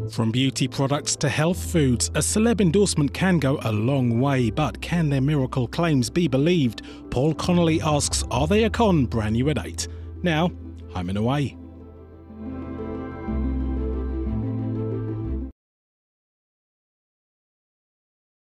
From beauty products to health foods, a celeb endorsement can go a long way, but can their miracle claims be believed? Paul Connolly asks, are they a con? Brand new at 8. Now, home and away.